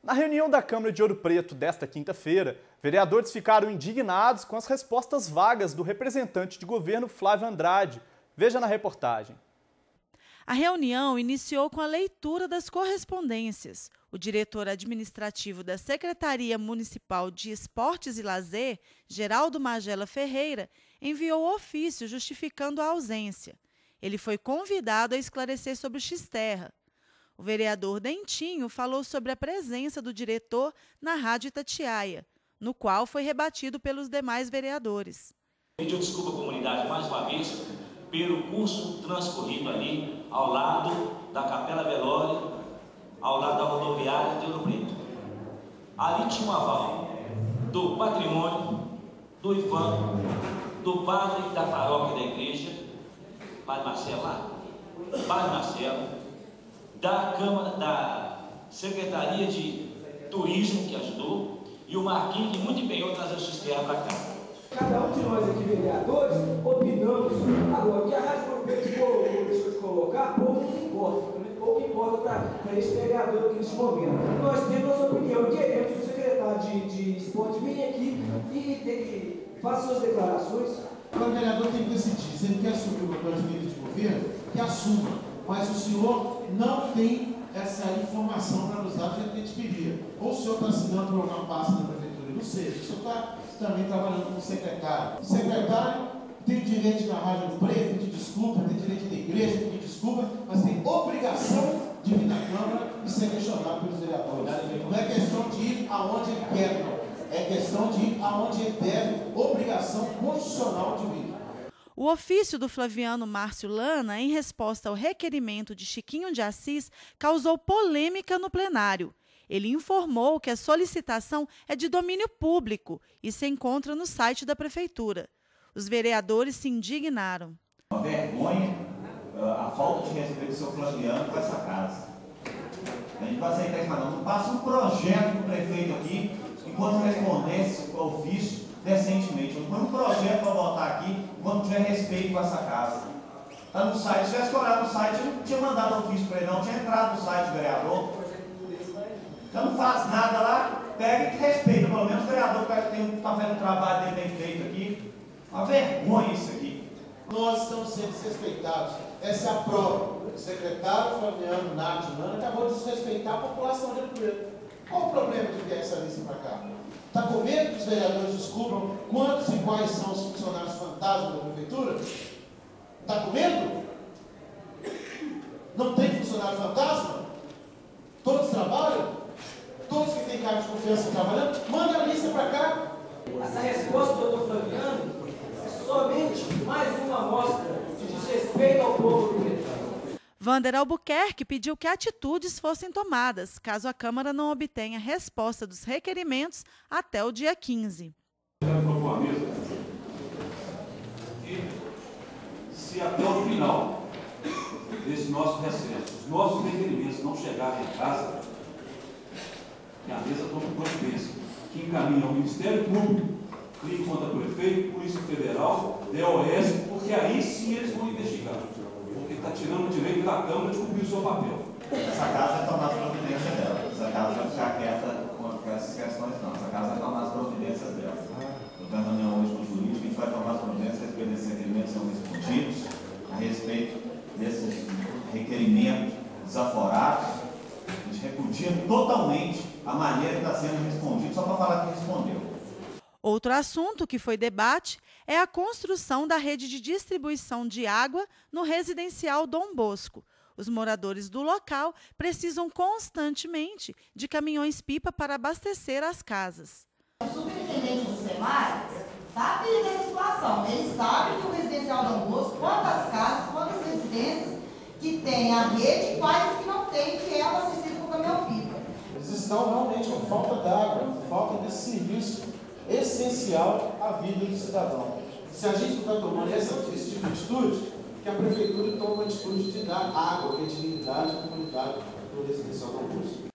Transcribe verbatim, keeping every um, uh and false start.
Na reunião da Câmara de Ouro Preto desta quinta-feira, vereadores ficaram indignados com as respostas vagas do representante de governo Flávio Andrade. Veja na reportagem. A reunião iniciou com a leitura das correspondências. O diretor administrativo da Secretaria Municipal de Esportes e Lazer, Geraldo Magela Ferreira, enviou ofício justificando a ausência. Ele foi convidado a esclarecer sobre o Xterra. O vereador Dentinho falou sobre a presença do diretor na Rádio Itatiaia, no qual foi rebatido pelos demais vereadores. Pediu desculpa à comunidade mais uma vez pelo curso transcorrido ali ao lado da Capela Velório, ao lado da rodoviária de Ouro Preto. Ali tinha um aval do patrimônio, do I F A M, do padre da paróquia da igreja, Padre Marcelo lá, Padre Marcelo, da Câmara, da Secretaria de Turismo, que ajudou, e o Marquinhos, que muito empenhou em trazer o Xterra para cá. Cada um de nós aqui, vereadores, opinamos. Agora, o que a Rádio Ouro Preto colocou, deixou de colocar, pouco nos importa. Pouco importa para esse vereador aqui neste momento. Nós temos nossa opinião, queremos que o secretário de, de esporte venha aqui e, e, e faça suas declarações. O vereador tem que decidir. Se ele quer assumir o papel de líder de governo, que assuma. Mas o senhor não tem essa informação para nos dar do jeito que a gente queria. Ou o senhor está assinando por uma pasta da prefeitura, não sei. O senhor está também trabalhando como secretário. O secretário tem direito na Rádio Ouro Preto de pedir desculpa, tem direito da igreja de pedir desculpa, mas tem obrigação de vir na Câmara e ser questionado pelos vereadores. Não é questão de ir aonde ele quer, não. É questão de ir aonde ele deve, obrigação constitucional de vir. O ofício do Flaviano Márcio Lana, em resposta ao requerimento de Chiquinho de Assis, causou polêmica no plenário. Ele informou que a solicitação é de domínio público e se encontra no site da Prefeitura. Os vereadores se indignaram. Uma vergonha a falta de respeito do seu Flaviano com essa casa. A gente vai aceitar isso, mas não. Não passa um projeto do prefeito aqui, enquanto respondesse ao ofício decentemente. Não põe um projeto para botar aqui quando tiver respeito com essa casa. Está no site, se tivesse olhado no site, eu não tinha mandado ofício para ele, não, tinha entrado no site do vereador. Então não faz nada lá, pega e respeita, pelo menos o vereador está fazendo o trabalho dele bem feito aqui. Uma vergonha isso aqui. Nós estamos sendo desrespeitados. Essa é a prova. O secretário Flaviano Nath Lana acabou de desrespeitar a população de Ouro Preto. Qual o problema de enviar essa lista para cá? Está com medo que os vereadores descubram quantos e quais são os funcionários fantasmas da prefeitura? Está com medo? Não tem funcionário fantasma? Todos trabalham? Todos que têm cargo de confiança trabalhando? Manda a lista para cá. Essa resposta do doutor Flaviano é somente mais uma amostra de desrespeito ao povo do Preto. Vander Albuquerque pediu que atitudes fossem tomadas, caso a Câmara não obtenha resposta dos requerimentos até o dia quinze. Eu quero propor a mesa que, se até o final desse nosso recesso, os nossos requerimentos não chegarem em casa, que a mesa tome providência, que encaminha ao Ministério Público, clique contra o prefeito, Polícia Federal, D O S, porque aí sim eles vão investigar. Porque está tirando o direito da Câmara de cumprir o seu papel. Essa casa vai tomar as providências dela. Essa casa vai ficar quieta com essas questões, não. Essa casa vai tomar as providências dela. Eu tenho reunião hoje com o jurídico, a gente vai tomar as providências a respeito desses requerimentos são respondidos, a respeito desses requerimentos desaforados. A gente repudia totalmente a maneira que está sendo respondido, só para falar que respondeu. Outro assunto que foi debate é a construção da rede de distribuição de água no residencial Dom Bosco. Os moradores do local precisam constantemente de caminhões-pipa para abastecer as casas. O superintendente do SEMAI sabe dessa situação. Ele sabe que o residencial Dom Bosco, quantas casas, quantas residências que tem a rede e quais que não tem, que é abastecido com caminhão-pipa. Eles estão realmente com falta d'água, falta desse serviço essencial à vida do cidadão. Se a gente não está tomando essa, esse tipo de atitude, que a prefeitura toma a atitude de dar água, credibilidade à comunidade do residencial Dom Bosco.